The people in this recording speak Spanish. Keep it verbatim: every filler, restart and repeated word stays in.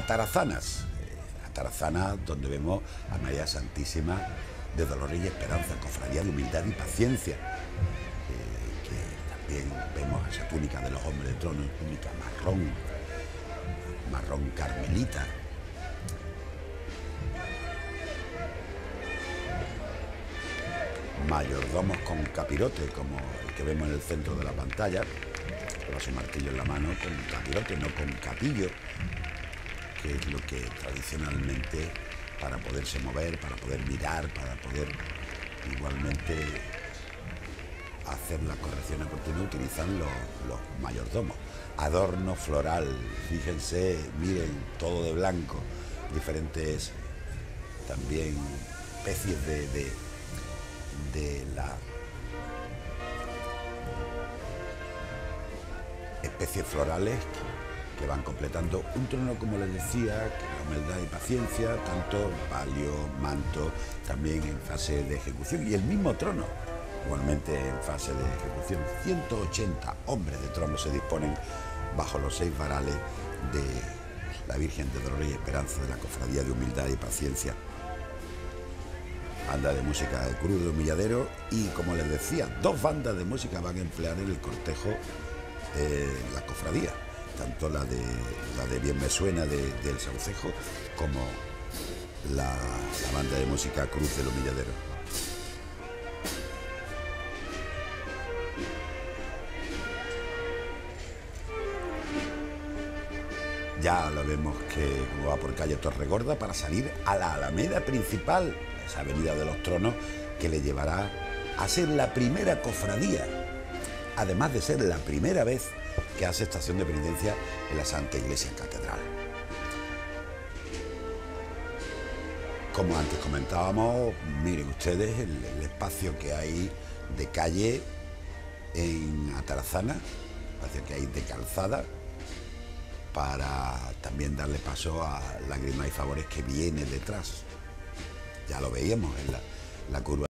Atarazanas, eh, Atarazanas, donde vemos a María Santísima de Dolores y Esperanza, cofradía de humildad y paciencia, eh, que también vemos esa túnica de los hombres de trono, túnica marrón, marrón carmelita. Mayordomos con capirote, como el que vemos en el centro de la pantalla, con su martillo en la mano, con capirote, no con capillo, que es lo que tradicionalmente, para poderse mover, para poder mirar, para poder igualmente hacer la corrección oportuna, utilizan los, los mayordomos. Adorno floral, fíjense, miren, todo de blanco, diferentes también especies de, de, de la especies florales que, que van completando un trono, como les decía, que la humildad y paciencia, tanto palio, manto, también en fase de ejecución, y el mismo trono igualmente en fase de ejecución. ciento ochenta hombres de trono se disponen bajo los seis varales de la Virgen de Dolores y Esperanza de la Cofradía de Humildad y Paciencia. Banda de música de Cruz de Humilladero y, como les decía, dos bandas de música van a emplear en el cortejo de la cofradía, tanto la de, la de Bien Me Suena de, del Saucejo como la, la banda de música Cruz del Humilladero. Ya lo vemos que va por calle Torregorda para salir a la Alameda principal, esa avenida de los Tronos, que le llevará a ser la primera cofradía, además de ser la primera vez que hace estación de penitencia en la Santa Iglesia Catedral. Como antes comentábamos, miren ustedes el, el espacio que hay de calle en Atarazana, espacio que hay de calzada, para también darle paso a Lágrimas y Favores, que viene detrás. Ya lo veíamos en la, la curva.